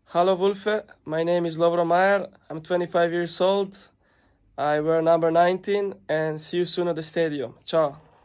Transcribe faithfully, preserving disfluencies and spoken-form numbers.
Hallo Wolfe, my name is Lovro. I'm twenty-five years old. I wear number nineteen and see you soon at the stadium. Ciao.